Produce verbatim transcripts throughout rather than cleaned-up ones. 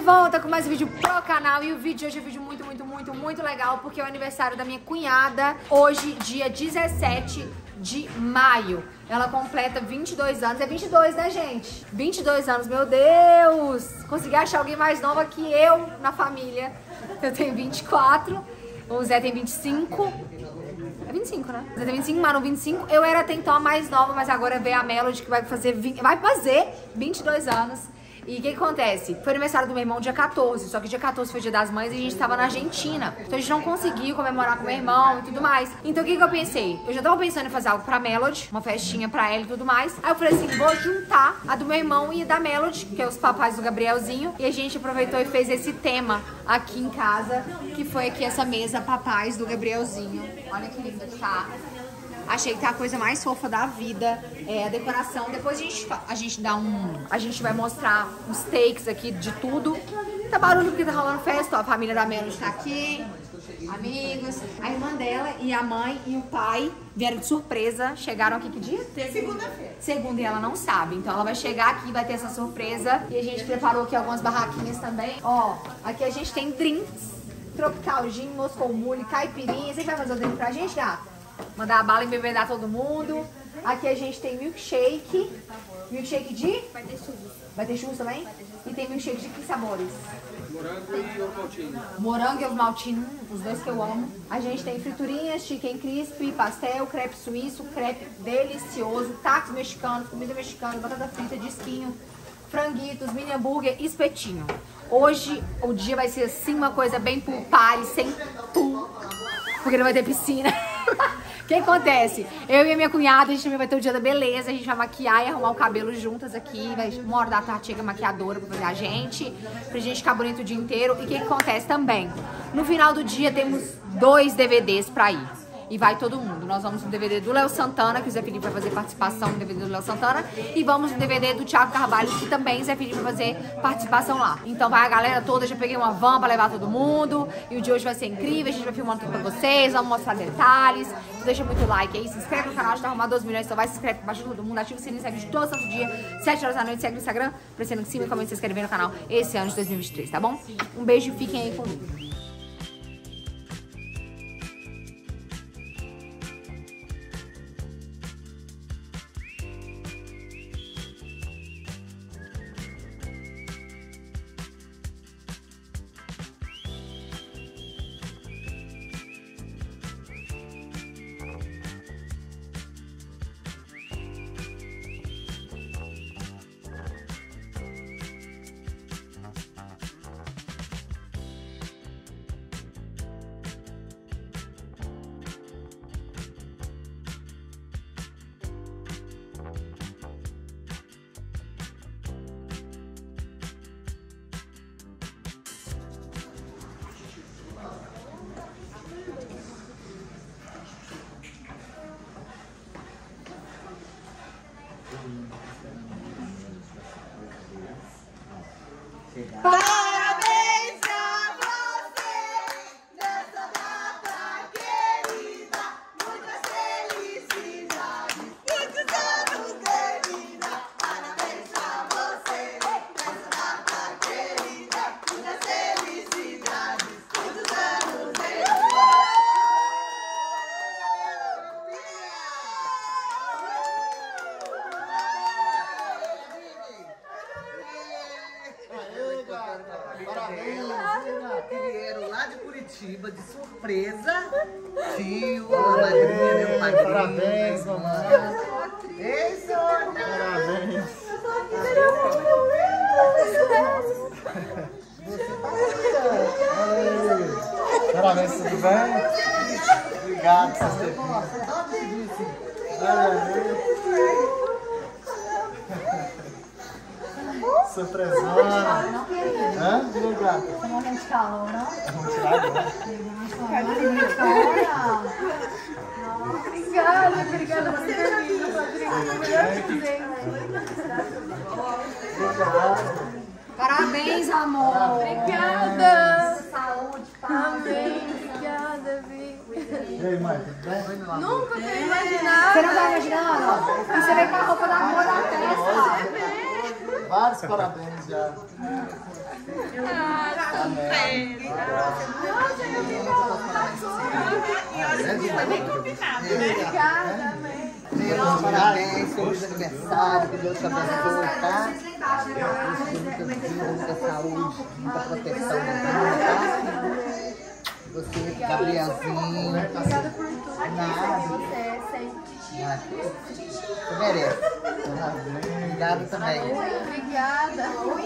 volta com mais um vídeo pro canal. E o vídeo de hoje é um vídeo muito, muito, muito, muito legal, porque é o aniversário da minha cunhada. Hoje, dia dezessete de maio. Ela completa vinte e dois anos. É vinte e dois, né, gente? vinte e dois anos, meu Deus! Consegui achar alguém mais nova que eu na família. Eu tenho vinte e quatro. O Zé tem vinte e cinco. É vinte e cinco, né? O Zé tem vinte e cinco, Manu vinte e cinco. Eu era até então a mais nova, mas agora veio a Melody, que vai fazer, vinte, vai fazer vinte e dois anos. E o que, que acontece? Foi aniversário do meu irmão dia quatorze, só que dia quatorze foi dia das mães e a gente tava na Argentina. Então a gente não conseguiu comemorar com meu irmão e tudo mais. Então o que, que eu pensei? Eu já tava pensando em fazer algo pra Melody, uma festinha pra ela e tudo mais. Aí eu falei assim, vou juntar a do meu irmão e a da Melody, que é os papais do Gabrielzinho. E a gente aproveitou e fez esse tema aqui em casa, que foi aqui essa mesa papais do Gabrielzinho. Olha que lindo que tá. Achei que tá a coisa mais fofa da vida, é a decoração. Depois a gente, a gente dá um... A gente vai mostrar uns takes aqui de tudo. Tá barulho porque tá rolando festa, ó. A família da Melody tá aqui, amigos. A irmã dela e a mãe e o pai vieram de surpresa. Chegaram aqui que dia? Segunda-feira. Segunda, e ela não sabe. Então ela vai chegar aqui, vai ter essa surpresa. E a gente preparou aqui algumas barraquinhas também. Ó, aqui a gente tem drinks. Tropical Gin, Moscou Mule, caipirinha. Você vai fazer o drink pra gente, gato? Mandar a bala e embebedar todo mundo. Aqui a gente tem milkshake. Milkshake de? Vai ter churros. Vai ter churros também? Vai ter churros. E tem milkshake de que sabores? Morango e ovo maltine. Morango e ovo maltine, os dois que eu amo. A gente tem friturinhas, chicken crispy, pastel, crepe suíço, crepe delicioso, tacos mexicanos, comida mexicana, batata frita, disquinho, franguitos, mini hambúrguer, espetinho. Hoje o dia vai ser assim, uma coisa bem pool party, sem pool, porque não vai ter piscina. O que acontece? Eu e a minha cunhada, a gente também vai ter o dia da beleza. A gente vai maquiar e arrumar o cabelo juntas aqui. Vai, uma hora da tarde chega a maquiadora pra fazer a gente, pra gente ficar bonito o dia inteiro. E o que, que acontece também? No final do dia temos dois D V Ds pra ir. E vai todo mundo. Nós vamos no D V D do Léo Santana, que o Zé Felipe vai fazer participação no D V D do Léo Santana. E vamos no D V D do Thiago Carvalho, que também o Zé Felipe vai fazer participação lá. Então vai a galera toda, já peguei uma van pra levar todo mundo. E o de hoje vai ser incrível, a gente vai filmando tudo pra vocês, vamos mostrar detalhes. Então deixa muito like aí, se inscreve no canal, a gente tá arrumando doze milhões, então vai, se inscreve pra todo mundo, ativa o sininho, segue de todo santo dia, sete horas da noite, segue no Instagram, aparecendo em cima e comenta se inscrever no canal esse ano de dois mil e vinte e três, tá bom? Um beijo e fiquem aí comigo. Parabéns pra você nessa data querida, muitas felicidades, muitos anos de vida. Parabéns pra você nessa data querida, muitas felicidades, muitos anos de vida. Parabéns, vieram lá de Curitiba, de surpresa. Tio, a madrinha, meu padrinho. Parabéns, mamãe. Ei, Sônia. Parabéns. Parabéns, tudo bem? Obrigado por vocês terem vindo. Surpresona. Hã? Obrigado. Tá morrendo de calor, não? Vamos tirar agora. Obrigada, obrigada por ter vindo, Obrigado. Parabéns, amor. Obrigada. Saúde, paz. Amém. Obrigada, Vi. E aí, mãe, tudo bem? Nunca tinha imaginado. Você não tá imaginando? E você veio com a roupa da cor da testa. vários parabéns já. Amém. Obrigada, amém. Meus parabéns, feliz aniversário, que Deus te abençoe, tá? Muita vida, muita saúde, muita proteção da vida, tá? Você, Gabrielzinho. Obrigada por tudo. Nada. Você, sempre. Você merece. Obrigado também. Obrigada.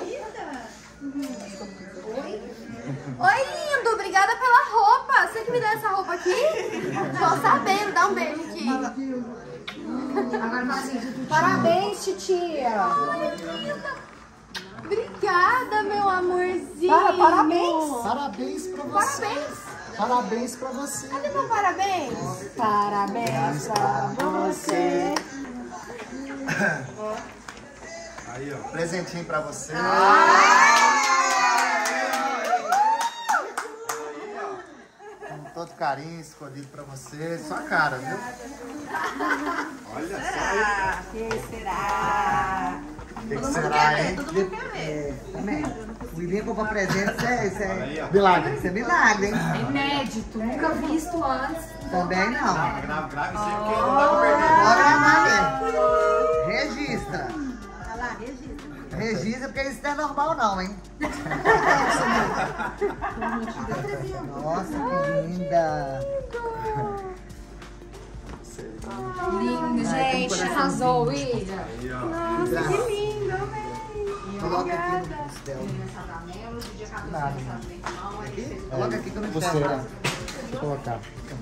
Oi, lindo. Obrigada pela roupa. Você que me deu essa roupa aqui? Tô sabendo. Dá um beijo aqui. Agora fala assim, parabéns, titia. Obrigada, meu amorzinho. Para, parabéns. Parabéns pra você. Parabéns. Parabéns pra você. Cadê meu parabéns? Parabéns pra você. Aí, ó. Presentinho pra você. Com todo carinho, escolhido pra você. Sua cara, viu? Olha só. O que será? O que, que será, hein? É, também. O Ilinha comprou presente, isso é, isso é, Milagre. isso é milagre, hein? É inédito, nunca visto antes. Também não. Grave, grave, sim, porque não dá pra perder. Pode gravar mesmo. Registra. Registra, porque isso não é normal não, hein? Nossa, que linda. Lindo, gente. Arrasou, William. Nossa, que lindo, amém. Coloca aqui no pulso dela. Coloca aqui que eu não Você, enxergo. né? Deixa eu colocar.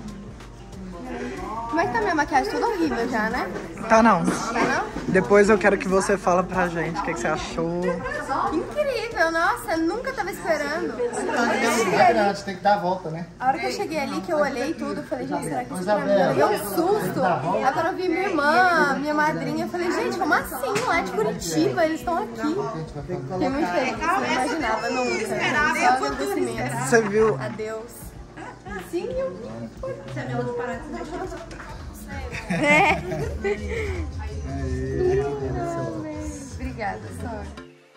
Como é que tá minha maquiagem? Toda horrível já, né? Tá não. Tá não? Depois eu quero que você fale pra gente o que, que você achou. Incrível, nossa, nunca tava esperando. É grande, tem que dar a volta, né? A hora que eu cheguei ali, que eu olhei tudo, eu falei, gente, será que isso Isabela, pra mim? Deu um susto. Aí quando eu vi minha irmã, minha madrinha, eu falei, gente, como assim? Lá de Curitiba, eles estão aqui. Fiquei muito feliz, não imaginava nunca. Só agradecimento. Você viu? Adeus. Sim, eu vi. Você é meu de É. Obrigada, Sônia.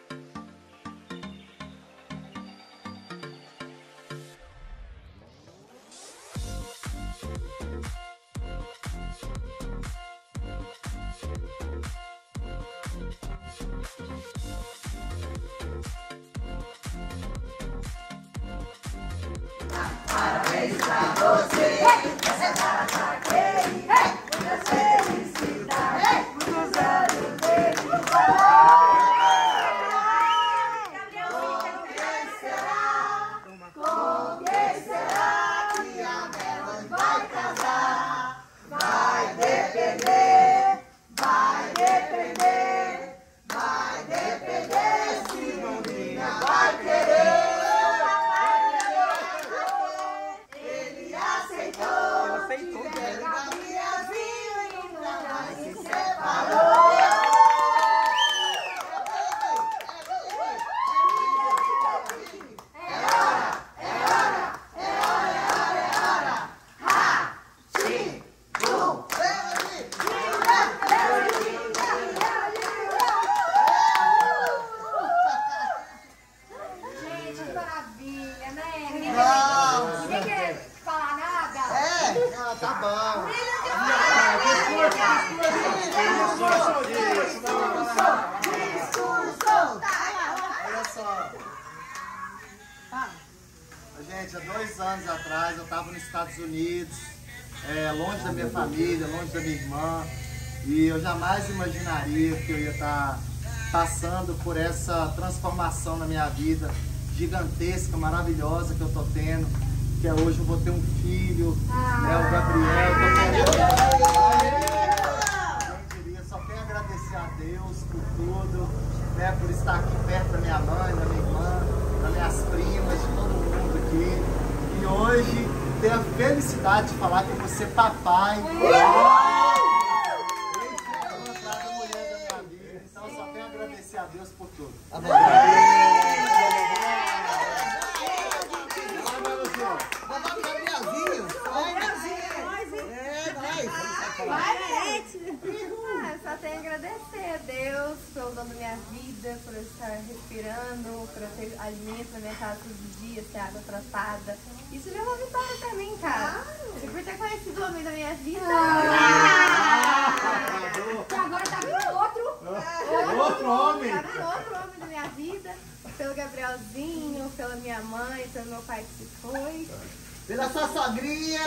Gente, que maravilha, né? Ninguém Nossa. ninguém quer falar nada? Ah, tá bom. Olha só. Gente, há dois anos atrás eu estava nos Estados Unidos, é, longe da minha família, longe da minha irmã, e eu jamais imaginaria que eu ia estar passando por essa transformação na minha vida gigantesca, maravilhosa que eu tô tendo, que é hoje eu vou ter um filho, né, o Gabriel. Quem diria, só tenho a agradecer a Deus por tudo, né, por estar aqui perto da minha mãe, da minha irmã, das minhas primas, de todo mundo aqui. E hoje ter a felicidade de falar que eu vou ser papai. Então eu só tenho a agradecer a Deus por tudo. Ah, eu só tenho a agradecer a Deus pelo dom da minha vida, por alimento na minha casa todos os dias, ter água tratada. Isso já é uma vitória pra mim, cara. E por ter conhecido o homem da minha vida. Ah. E agora tá com outro. Outro homem. Tá com outro homem da minha vida. Pelo Gabrielzinho, pela minha mãe, pelo meu pai que se foi. Pela sua sogrinha!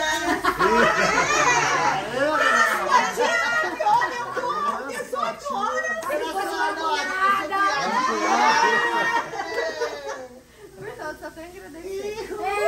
Por todo, só tenho a agradecer.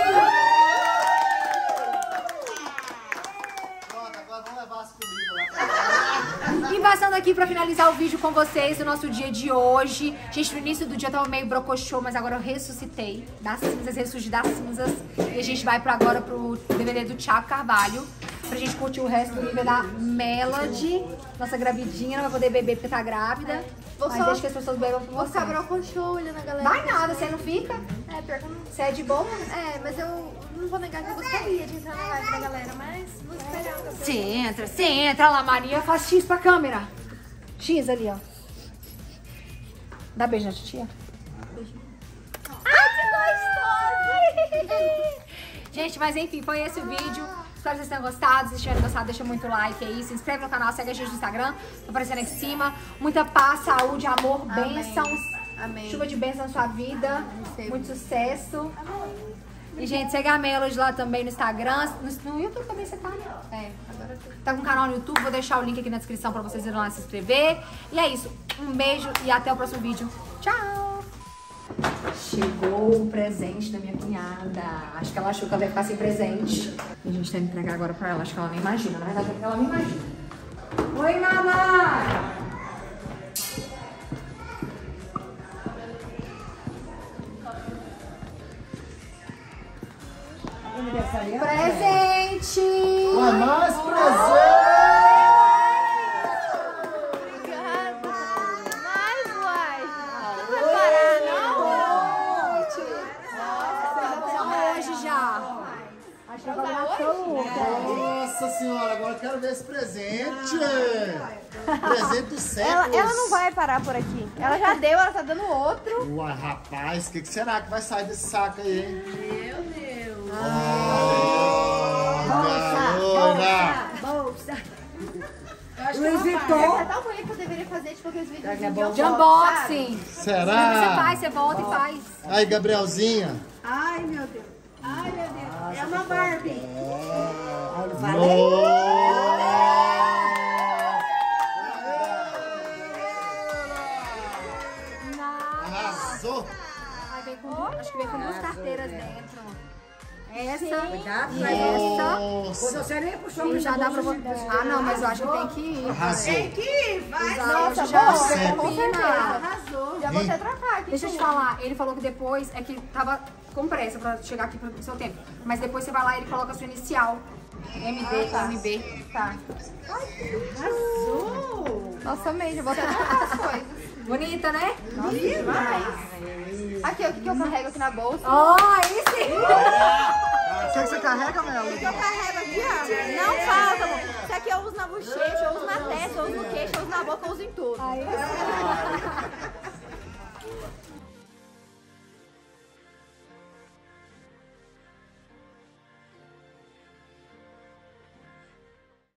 Pronto, agora vamos levar as comidas lá pra E passando aqui pra finalizar o vídeo com vocês, o nosso dia de hoje. Gente, no início do dia eu tava meio brocochô, mas agora eu ressuscitei das cinzas, ressurgi das cinzas. E a gente vai pra agora pro D V D do Thiago Carvalho, pra gente curtir o resto do nível da Melody. Nossa gravidinha, não vai poder beber porque tá grávida. Vou mas só- deixa que as pessoas bebam com Vou você. ficar brocochô olhando a galera. Vai nada, você não fica? É, pior que eu não... Você é de boa? É, mas eu não vou negar que eu gostaria de entrar na live da galera, mas vou esperar. Você entra, você entra lá, Maria. Faz X pra câmera. X ali, ó. Dá beijo na titia. Gente, mas enfim, foi esse o vídeo. Espero que vocês tenham gostado. Se vocês tiverem gostado, deixa muito like aí. Se inscreve no canal, segue a gente no Instagram. Tá aparecendo aqui em cima. Muita paz, saúde, amor, Amém. bênçãos. Amém. Chuva de bênçãos na sua vida. Recebo. Muito sucesso. E, gente, segue a Melody lá também no Instagram. No, no YouTube também você tá, né? É, agora eu tô... Tá com um canal no YouTube, vou deixar o link aqui na descrição pra vocês irem lá se inscrever. E é isso. Um beijo e até o próximo vídeo. Tchau! Chegou o presente da minha cunhada. Acho que ela achou que ela ia ficar sem presente. E a gente tem que entregar agora pra ela. Acho que ela nem imagina. Na verdade, ela não imagina. Oi, mamãe! Presente! Ué, mais presente! Obrigada! Mais, uai! Não vai parar, não? Só hoje já. Acho que ela vai Nossa senhora, agora eu quero ver esse presente! Presente do século! Ela, ela não vai parar por aqui. Ela já deu, ela tá dando outro. Uai, rapaz, o que, que será que vai sair desse saco aí, hein? Meu Deus! Garota! bolsa. Louis Vuitton. É tão bonito que eu deveria fazer, tipo, aqueles vídeos de De unboxing. Será? Você faz, você volta e faz. Aí, Gabrielzinha. Ai, meu Deus. Ai, meu Deus. É uma Barbie. Arrasou! Aí vem com, acho que vem com duas carteiras dentro. Essa Cuidado, e essa. Nossa! você nem puxou E já dá pra você. Ah, não, mas eu acho que tem que ir. Arrasou! Nossa, já boa, sempre. com certeza. Arrasou. Já vou até trocar aqui. Deixa eu te falar, ele falou que depois é que tava com pressa pra chegar aqui pro seu tempo. Mas depois você vai lá e ele coloca a sua inicial. M D, M B. Tá. Arrasou. Nossa, amei, já vou até trocar as coisas. Bonita, né? Nossa, demais. Aqui, o que que eu carrego aqui na bolsa? Ó, aí sim! O que, que você carrega, Mel? Eu carrego aqui, ó. Não falta, amor. Isso aqui eu uso na bochecha, eu uso na testa, eu uso no queixo, eu uso na boca, eu uso em tudo. Aí sim.